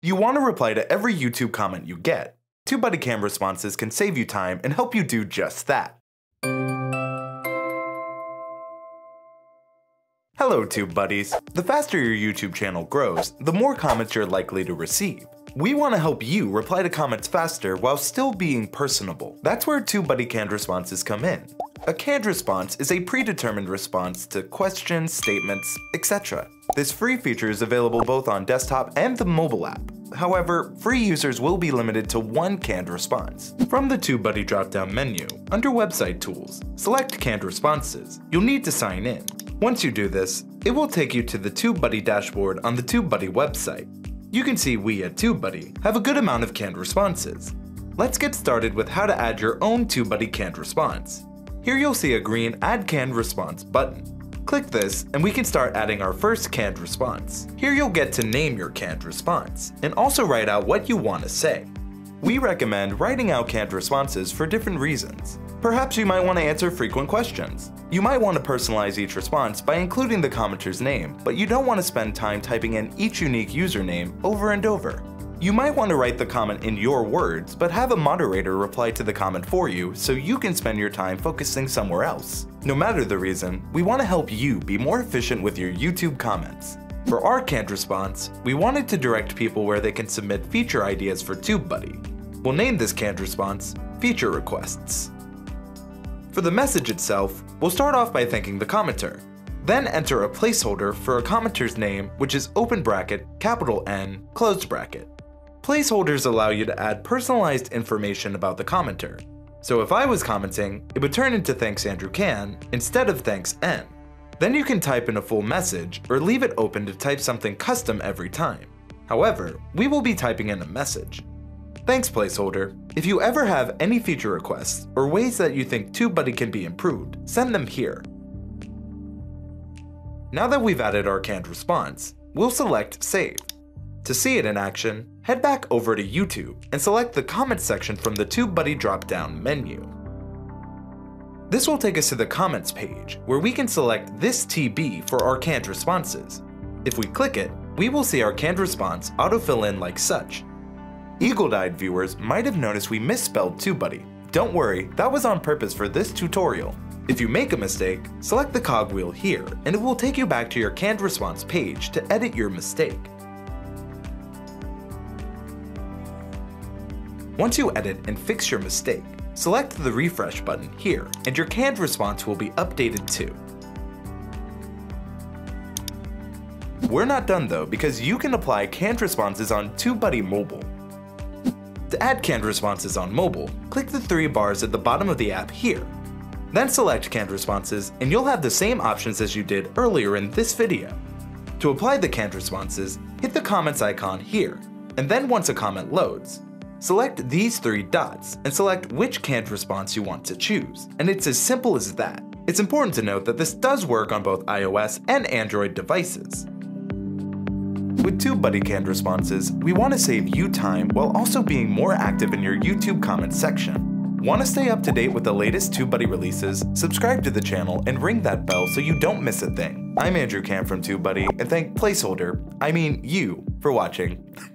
You want to reply to every YouTube comment you get. TubeBuddy Canned Responses can save you time and help you do just that. Hello TubeBuddies! The faster your YouTube channel grows, the more comments you're likely to receive. We want to help you reply to comments faster while still being personable. That's where TubeBuddy Canned Responses come in. A canned response is a predetermined response to questions, statements, etc. This free feature is available both on desktop and the mobile app. However, free users will be limited to one canned response. From the TubeBuddy drop-down menu, under Website Tools, select Canned Responses. You'll need to sign in. Once you do this, it will take you to the TubeBuddy dashboard on the TubeBuddy website. You can see we at TubeBuddy have a good amount of canned responses. Let's get started with how to add your own TubeBuddy canned response. Here you'll see a green Add Canned Response button. Click this and we can start adding our first canned response. Here you'll get to name your canned response and also write out what you want to say. We recommend writing out canned responses for different reasons. Perhaps you might want to answer frequent questions. You might want to personalize each response by including the commenter's name, but you don't want to spend time typing in each unique username over and over. You might want to write the comment in your words, but have a moderator reply to the comment for you so you can spend your time focusing somewhere else. No matter the reason, we want to help you be more efficient with your YouTube comments. For our canned response, we wanted to direct people where they can submit feature ideas for TubeBuddy. We'll name this canned response Feature Requests. For the message itself, we'll start off by thanking the commenter. Then enter a placeholder for a commenter's name, which is open bracket, capital N, closed bracket. Placeholders allow you to add personalized information about the commenter. So if I was commenting, it would turn into Thanks Andrew Can instead of Thanks N. Then you can type in a full message or leave it open to type something custom every time. However, we will be typing in a message. Thanks placeholder. If you ever have any feature requests or ways that you think TubeBuddy can be improved, send them here. Now that we've added our canned response, we'll select Save. To see it in action, head back over to YouTube and select the Comments section from the TubeBuddy drop-down menu. This will take us to the Comments page, where we can select this TB for our canned responses. If we click it, we will see our canned response autofill in like such. Eagle-eyed viewers might have noticed we misspelled TubeBuddy. Don't worry, that was on purpose for this tutorial. If you make a mistake, select the cogwheel here and it will take you back to your canned response page to edit your mistake. Once you edit and fix your mistake, select the refresh button here and your canned response will be updated too. We're not done though, because you can apply canned responses on TubeBuddy Mobile. To add canned responses on mobile, click the three bars at the bottom of the app here. Then select canned responses and you'll have the same options as you did earlier in this video. To apply the canned responses, hit the comments icon here, and then once a comment loads, select these three dots and select which canned response you want to choose, and it's as simple as that. It's important to note that this does work on both iOS and Android devices. With TubeBuddy Canned Responses, we want to save you time while also being more active in your YouTube comments section. Want to stay up to date with the latest TubeBuddy releases? Subscribe to the channel and ring that bell so you don't miss a thing. I'm Andrew Can from TubeBuddy and thank you, for watching.